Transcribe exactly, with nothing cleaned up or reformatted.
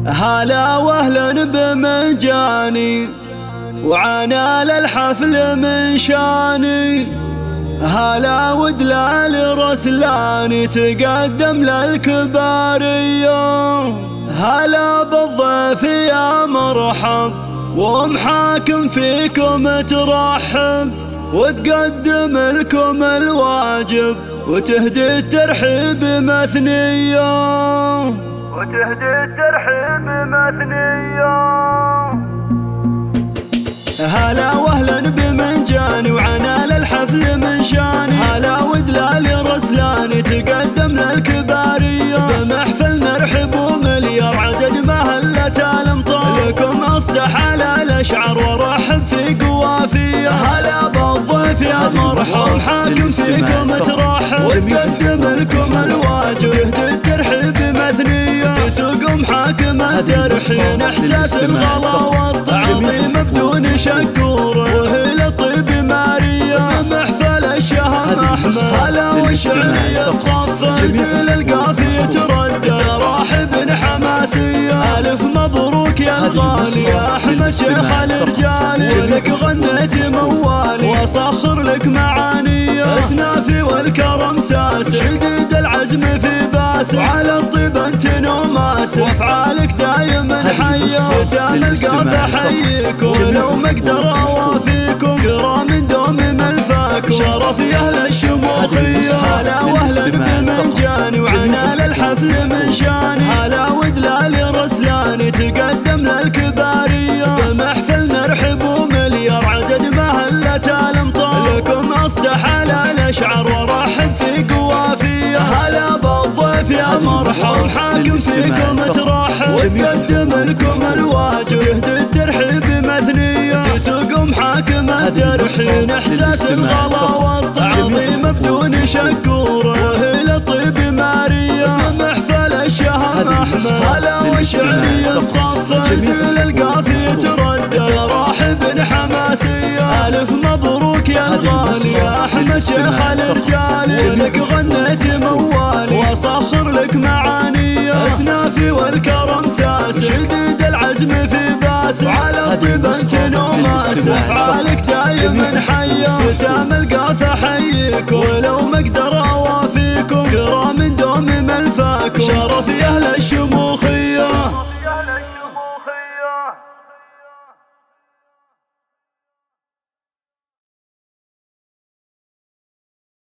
هلا واهلا بمجاني وعنا للحفل من شاني. هلا ودلال رسلاني تقدم للكبارية. هلا بالضيف يا مرحب ومحاكم فيكم ترحب وتقدم لكم الواجب وتهدي الترحيب مثنية وتهدي الترحيب مثنية. هلا واهلا بمنجاني وعنا للحفل من شاني. هلا ودلال رسلاني تقدم للكبارية. بمحفل نرحب ومليار عدد ما هلت الامطار لكم اصدح على الاشعار ورحب في قوافية. هلا بالضيف يا مرحب حاكم فيكم ترحب وتقدم لكم الواجب يهدي الترحيب مثنية. تسوق محاكم الترحين احساس الغلا والطعظيم بدون شكور وهي للطيب مارية. محفل الشهم احمد هلا والشعرية تصفى زين القافية تردد راحب حماسية. الف مبروك يا الغالي يا احمد شيخ الرجالي. ولك غنيت موالي واصخر لك معاني. اسنافي والكرم ساس شديد العزم في باس وعلى الطيب انت نوماس وافعالك دايما حيه. ختام القافة حييك ولو ما اقدر اوافيكم كرام دوم ملفاكم شرف يا اهل الشموخيه. هلا واهلا بمنجاني وعنا للحفل من شاني. هلا ودلال رسلاني تقدم للكباريه. بمحفل نرحب ومليار عدد ما هلت الامطار لكم اصدح على الاشعار ورحب في قوافيه. هلا بالضيف يا مرحب حاكم فيكم ترحب وتقدم لكم الواجب يهدي الترحيب مثنية. تسوق محاكم الترحين احساس الغلا والتعظيم بدون شكور وهي للطيب مارية. محفل الشهم احمد هلا والشعرية تصفى زين القافية تردد راحب حماسية. الف مبروك يا الغالي يا احمد شيخ الرجالي. ولك غنيت موالي واصخر لك معاني. اسنافي والكرم ساس شديد العزم في باس وعلى الطيب انت نوماس افعالك دايما حيه. ختام القافة حييك ولو ما اقدر